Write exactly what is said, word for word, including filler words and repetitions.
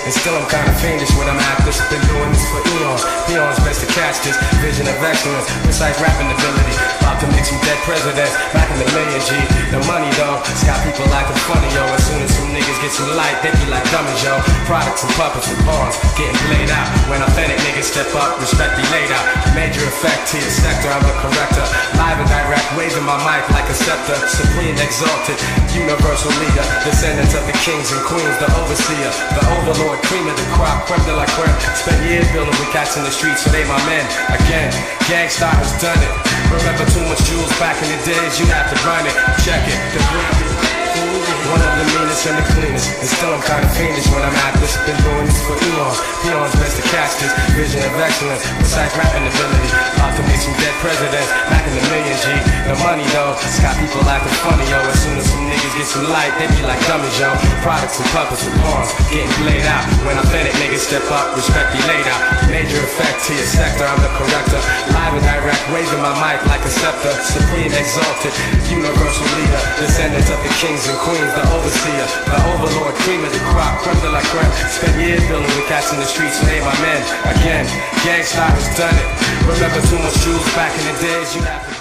and still I'm kinda fiendish when I'm at this. Been doing this for eons, peons best to catch this. Vision of excellence, precise rapping ability. About to make some dead presidents, back in the million G. The money though, it's got people acting funny, yo. As soon as some niggas get some light, they be like dummies, yo. Products and puppets with pawns, getting played out. When authentic niggas step up, respect be laid out. Major effect to your sector, I'm the corrector. Live and direct, waving my mic like a scepter. Supreme exalted, universal leader. Descendants of the kings and queens, the overseer. The overlord, cream of the crop, creme de la creme. Spent years building with cats in the streets, so they my men. Again, gang Starr has done it. Remember too much jewels back in the days, you have to run it. Check it, the one of the meanest and the cleanest, and still I'm kinda fiendish when I'm at this. Been doing this for eons, peons best to catch this. Vision of excellence, precise rapping ability. About to make some dead presidents, back in the million G. The money though, it's got people acting funny, yo. As soon as some niggas get some light, they be like dummies, yo. Products and puppets with pawns, getting played out. When authentic niggas step up, respect be laid out. Major effect to your sector, I'm the corrector. Live and direct, waving my mic like a scepter. Supreme exalted, universal leader. Descendants of the kings and queens, the overseer, the overlord, cream of the crop, creme de la creme. Spent years building with cats in the streets, so they my men. Again, gang Starr has done it. Remember too much jewels back in the days, you have to